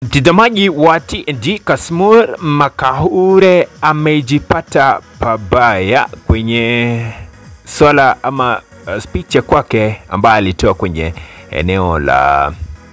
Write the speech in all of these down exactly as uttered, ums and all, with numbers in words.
Mtazamaji wa T N G, Kasmuel Macoure amejipata pabaya kwenye swala ama uh, speech ya kwake ambayo alitoa kwenye eneo la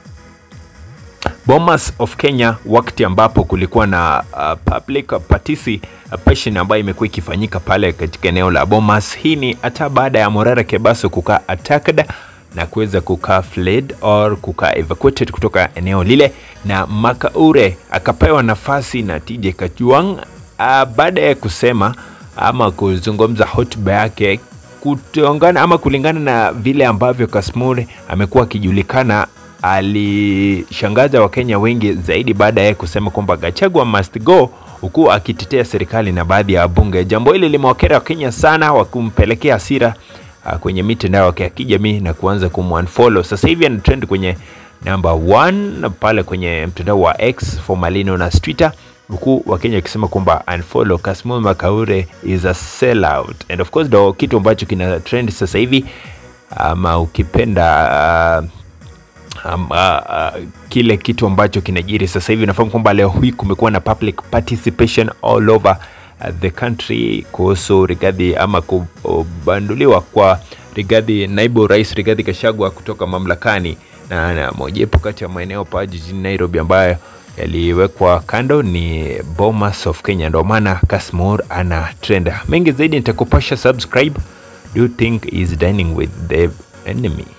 Bomas of Kenya, wakati ambapo kulikuwa na uh, public participation ambayo imekuwa ikifanyika pale katika eneo la Bomas. Hii ni hata baada ya Morara Kebaso kukaa attacked na kuweza kukaa fled or kukaa evacuated kutoka eneo lile, na Macoure akapewa nafasi na T J Kajwang uh, baada ya kusema ama kuzungumza hotuba yake kutongana ama kulingana na vile ambavyo Kasmuel amekuwa akijulikana. Alishangaza Wakenya wengi zaidi baada ya kusema kwamba Gachagua must go, huku akitetea serikali na baadhi ya bunge. Jambo hili limewakera Wakenya sana, wakumpelekea hasira uh, kwenye mitandao ya kijamii na kuanza kumunfollow. Sasa hivi ana trend kwenye number one pale kwenye mtandao wa X formerly known as Twitter, huku Wakenya wakisema kwamba unfollow Kasmuel Macoure is a sellout. And of course do kitu ambacho kina trend sasa hivi ama ukipenda uh, Um, uh, uh, kile kitu ambacho kinajiri sasa hivi, nafahamu kwamba leo hii kumekuwa na public participation all over uh, the country kuhusu Rigathi ama kubanduliwa kwa Rigathi, naibu rais Rigathi Gachagua kutoka mamlakani, na, na mojawapo kati ya maeneo pa jijini Nairobi ambayo yaliwekwa kando ni Bomas of Kenya. Ndio maana Kasmuel ana trend. Mengi zaidi nitakupasha. Subscribe. Do you think is dining with the enemy?